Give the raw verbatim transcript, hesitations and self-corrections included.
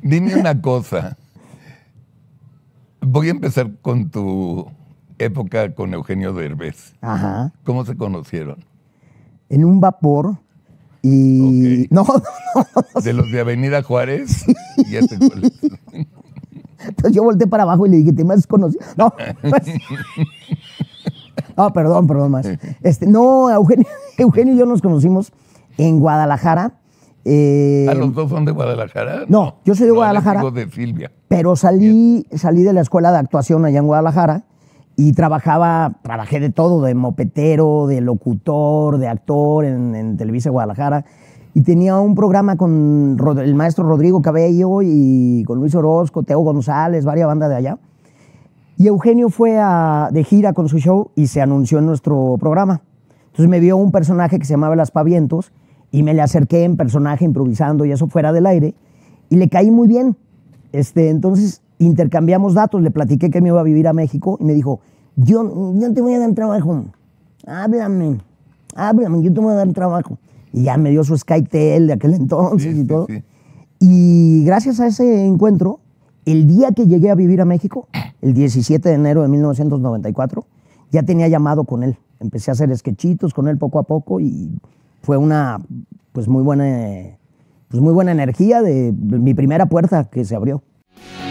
Dime una cosa. Voy a empezar con tu época con Eugenio Derbez. Ajá. ¿Cómo se conocieron? En un vapor y... Okay. No, no, no. ¿De los de Avenida Juárez? Sí. Ya te Entonces yo volteé para abajo y le dije, ¿te me has conocido? No, pues... No, perdón, perdón más. Este, no, Eugenio, Eugenio y yo nos conocimos en Guadalajara. Eh, ¿A los dos son de Guadalajara? No, no yo soy de no, Guadalajara. Yo de Silvia. Pero salí, salí de la escuela de actuación allá en Guadalajara y trabajaba, trabajé de todo, de mopetero, de locutor, de actor en, en Televisa Guadalajara. Y tenía un programa con el maestro Rodrigo Cabello y con Luis Orozco, Teo González, varias bandas de allá. Y Eugenio fue a, de gira con su show y se anunció en nuestro programa. Entonces me vio un personaje que se llamaba El Aspavientos y me le acerqué en personaje improvisando y eso fuera del aire y le caí muy bien. Este, entonces intercambiamos datos, le platiqué que me iba a vivir a México y me dijo, yo, yo te voy a dar trabajo, háblame, háblame, yo te voy a dar trabajo. Y ya me dio su Skytel de aquel entonces sí, y todo. Sí, sí. Y gracias a ese encuentro, el día que llegué a vivir a México, el diecisiete de enero de mil novecientos noventa y cuatro, ya tenía llamado con él. Empecé a hacer sketchitos con él poco a poco y fue una pues muy buena, pues muy buena energía de mi primera puerta que se abrió.